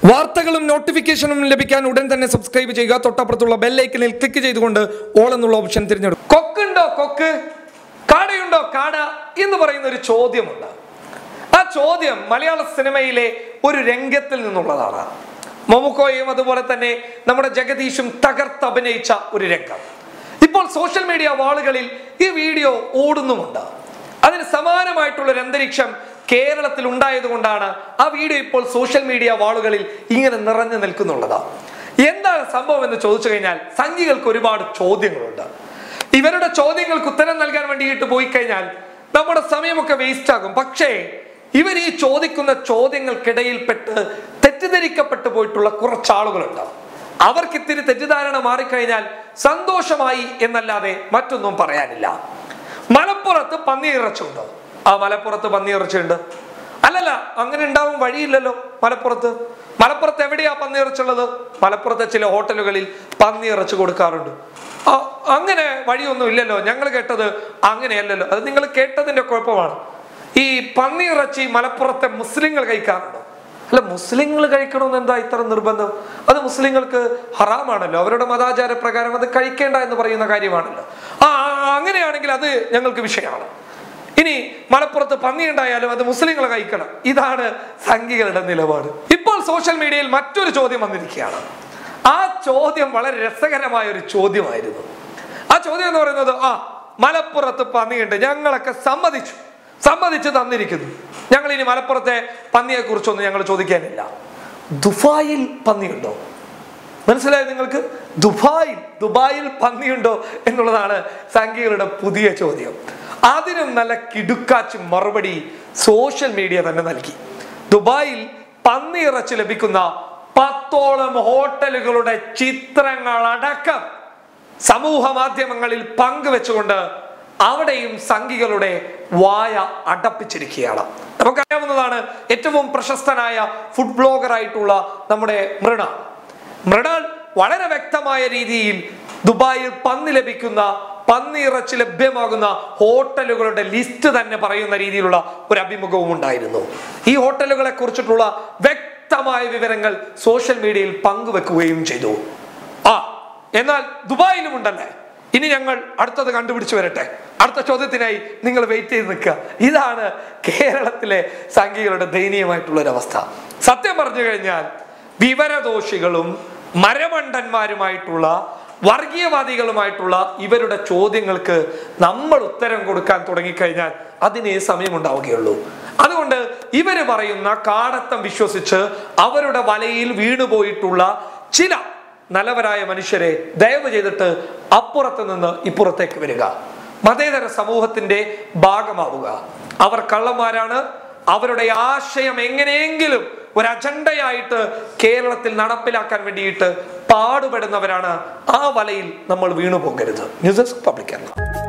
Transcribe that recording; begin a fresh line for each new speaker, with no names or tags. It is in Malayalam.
വാർത്തകളും നോട്ടിഫിക്കേഷനും ലഭിക്കാൻ ഉടൻ തന്നെ സബ്സ്ക്രൈബ് ചെയ്യുക. തൊട്ടപ്പുറത്തുള്ള ബെൽ ഐക്കണിൽ ക്ലിക്ക് ചെയ്തുകൊണ്ട് ഓൾ എന്നുള്ള ഓപ്ഷൻ തിരഞ്ഞെടുക്കും. കൊക്കുണ്ടോ കൊക്ക്, കാടയുണ്ടോ കാട എന്ന് പറയുന്ന ഒരു ചോദ്യമുണ്ട്. ആ ചോദ്യം മലയാള സിനിമയിലെ ഒരു രംഗത്തിൽ നിന്നുള്ളതാണ്. മമ്മൂക്കോയും അതുപോലെ തന്നെ നമ്മുടെ ജഗദീഷും തകർത്തഭിനയിച്ച ഒരു രംഗം ഇപ്പോൾ സോഷ്യൽ മീഡിയ വാളുകളിൽ ഈ വീഡിയോ ഓടുന്നുമുണ്ട്. അതിന് സമാനമായിട്ടുള്ളൊരു അന്തരീക്ഷം കേരളത്തിൽ ഉണ്ടായതുകൊണ്ടാണ് ആ വീഡിയോ ഇപ്പോൾ സോഷ്യൽ മീഡിയ വാളുകളിൽ ഇങ്ങനെ നിറഞ്ഞു നിൽക്കുന്നുള്ളത്. എന്താണ് സംഭവം എന്ന് ചോദിച്ചു കഴിഞ്ഞാൽ സംഘികൾക്ക് ഒരുപാട് ചോദ്യങ്ങളുണ്ട്. ഇവരുടെ ചോദ്യങ്ങൾക്ക് ഉത്തരം നൽകാൻ വേണ്ടിയിട്ട് പോയി കഴിഞ്ഞാൽ നമ്മുടെ സമയമൊക്കെ വേസ്റ്റ് ആകും. പക്ഷേ ഇവർ ഈ ചോദിക്കുന്ന ചോദ്യങ്ങൾക്കിടയിൽപ്പെട്ട് തെറ്റിദ്ധരിക്കപ്പെട്ടു പോയിട്ടുള്ള കുറച്ചാളുകളുണ്ട്. അവർക്ക് ഇത്തിരി തെറ്റിദ്ധാരണ മാറിക്കഴിഞ്ഞാൽ സന്തോഷമായി എന്നല്ലാതെ മറ്റൊന്നും പറയാനില്ല. മലപ്പുറത്ത് പന്നിയിറച്ചുണ്ട്. ആ മലപ്പുറത്ത് പന്നിയിറച്ചുണ്ട്. അല്ലല്ല, അങ്ങനെ ഉണ്ടാവും വഴിയില്ലല്ലോ. മലപ്പുറത്ത് എവിടെയാ പന്നിയിറച്ചുള്ളത്? മലപ്പുറത്തെ ചില ഹോട്ടലുകളിൽ പന്നിയിറച്ച് കൊടുക്കാറുണ്ട്. അങ്ങനെ വഴിയൊന്നും ഇല്ലല്ലോ. ഞങ്ങൾ കേട്ടത് അങ്ങനെയല്ലല്ലോ. അത് നിങ്ങൾ കേട്ടതിന്റെ കുഴപ്പമാണ്. ഈ പന്നിയിറച്ചി മലപ്പുറത്തെ മുസ്ലിങ്ങൾ കഴിക്കാറുണ്ടോ? അല്ല, മുസ്ലിങ്ങൾ കഴിക്കണമെന്ന് എന്താ ഇത്ര നിർബന്ധം? അത് മുസ്ലിങ്ങൾക്ക് ഹറാമാണല്ലോ. അവരുടെ മതാചാര പ്രകാരം അത് കഴിക്കേണ്ട എന്ന് പറയുന്ന കാര്യമാണല്ലോ. അങ്ങനെയാണെങ്കിൽ അത് ഞങ്ങൾക്ക് വിഷയമാണ്. ഇനി മലപ്പുറത്ത് പന്നി ഉണ്ടായാലും അത് മുസ്ലിങ്ങൾ കഴിക്കണം. ഇതാണ് സംഘികളുടെ നിലപാട്. ഇപ്പോൾ സോഷ്യൽ മീഡിയയിൽ മറ്റൊരു ചോദ്യം വന്നിരിക്കുകയാണ്. ആ ചോദ്യം വളരെ രസകരമായ ഒരു ചോദ്യമായിരുന്നു. ആ ചോദ്യം എന്ന് പറയുന്നത്, മലപ്പുറത്ത് പന്നിയുണ്ട്, ഞങ്ങളൊക്കെ സമ്മതിച്ച് തന്നിരിക്കുന്നു. ഞങ്ങൾ ഇനി മലപ്പുറത്തെ പന്നിയെ കുറിച്ചൊന്നും ഞങ്ങൾ ചോദിക്കാനില്ല. ദുബായിൽ പന്നിയുണ്ടോ? മനസ്സിലായത് നിങ്ങൾക്ക്? ദുബായിൽ പന്നിയുണ്ടോ എന്നുള്ളതാണ് സംഘികളുടെ പുതിയ ചോദ്യം. അതിനും നല്ല കിടുക്കാച്ച് മറുപടി സോഷ്യൽ മീഡിയ തന്നെ നൽകി. ദുബായിൽ പന്നി ഇറച്ചി ലഭിക്കുന്ന 10ഓളം ഹോട്ടലുകളുടെ ചിത്രങ്ങളടക്കം സമൂഹ മാധ്യമങ്ങളിൽ പങ്കുവെച്ചുകൊണ്ട് അവിടെയും സംഘികളുടെ വായ അടപ്പിച്ചിരിക്കുകയാണ്. നമുക്കറിയാവുന്നതാണ്, ഏറ്റവും പ്രശസ്തനായ ഫുഡ് ബ്ലോഗർ ആയിട്ടുള്ള നമ്മുടെ മൃണാൾ വളരെ വ്യക്തമായ രീതിയിൽ ദുബായിൽ പന്നി ഇറച്ചി ലഭ്യമാകുന്ന ഹോട്ടലുകളുടെ ലിസ്റ്റ് തന്നെ പറയുന്ന രീതിയിലുള്ള ഒരു അഭിമുഖവും ഉണ്ടായിരുന്നു. ഈ ഹോട്ടലുകളെ കുറിച്ചിട്ടുള്ള വ്യക്തമായ വിവരങ്ങൾ സോഷ്യൽ മീഡിയയിൽ പങ്കുവെക്കുകയും ചെയ്തു. എന്നാൽ ദുബായിലും ഉണ്ടല്ലേ, ഇനി ഞങ്ങൾ അടുത്തത് കണ്ടുപിടിച്ചു വരട്ടെ, അടുത്ത ചോദ്യത്തിനായി നിങ്ങൾ വെയിറ്റ് ചെയ്ത് നിൽക്കുക. ഇതാണ് കേരളത്തിലെ സംഘികളുടെ ദയനീയമായിട്ടുള്ളൊരവസ്ഥ. സത്യം പറഞ്ഞു കഴിഞ്ഞാൽ വിവരദോഷികളും മരമണ്ടന്മാരുമായിട്ടുള്ള വർഗീയവാദികളുമായിട്ടുള്ള ഇവരുടെ ചോദ്യങ്ങൾക്ക് നമ്മൾ ഉത്തരം കൊടുക്കാൻ തുടങ്ങിക്കഴിഞ്ഞാൽ അതിനേ സമയമുണ്ടാവുകയുള്ളൂ. അതുകൊണ്ട് ഇവര് പറയുന്ന കാടത്തം വിശ്വസിച്ച് അവരുടെ വലയിൽ വീണുപോയിട്ടുള്ള ചില നല്ലവരായ മനുഷ്യരെ ദയവ് ചെയ്തിട്ട് അപ്പുറത്ത് നിന്ന് ഇപ്പുറത്തേക്ക് വരിക, മതേതര സമൂഹത്തിന്റെ ഭാഗമാവുക. അവർ കള്ളന്മാരാണ്. അവരുടെ ആശയം എങ്ങനെയെങ്കിലും ഒരു അജണ്ടയായിട്ട് കേരളത്തിൽ നടപ്പിലാക്കാൻ വേണ്ടിയിട്ട് പാടുപെടുന്നവരാണ്. ആ വലയിൽ നമ്മൾ വീണു പോകരുത്. News desk public Kerala.